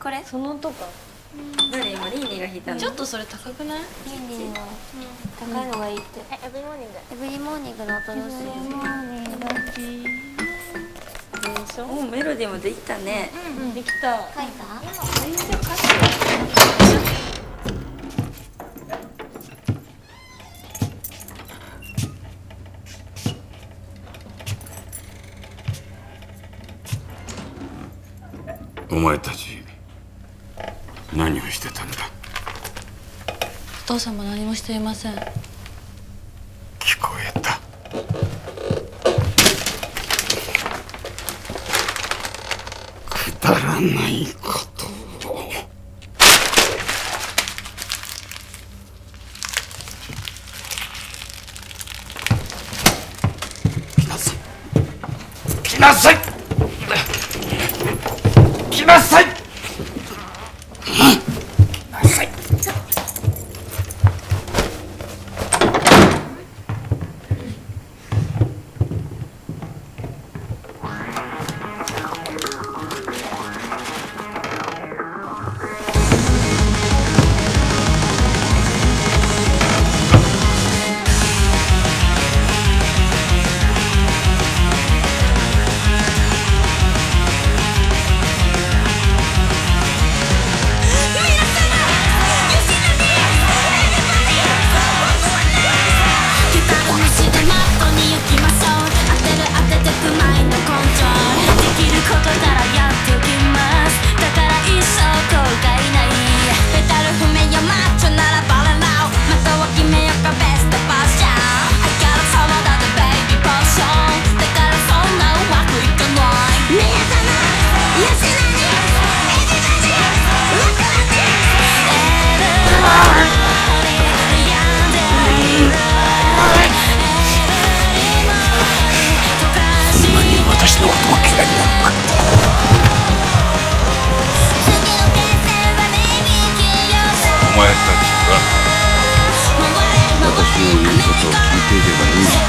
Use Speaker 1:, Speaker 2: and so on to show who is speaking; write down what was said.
Speaker 1: これ
Speaker 2: そのとか。
Speaker 1: どれ今リンリンが弾いたの？
Speaker 2: ちょっとそれ高くない？
Speaker 1: リンリンは高いのがいいって。エブリモーニング。エブリモーニングの音どうする？エブリモーニング好き。でしょ？おメロディーもできたね。
Speaker 2: できた。
Speaker 1: 書いた？
Speaker 2: 全然歌詞。
Speaker 3: お前たち何をしてたんだ？
Speaker 2: お父様何もしていません。
Speaker 3: 聞こえた。くだらないことを。来なさい。来なさい。来なさい。お前たちは私の言うことを聞いていればいいんだ。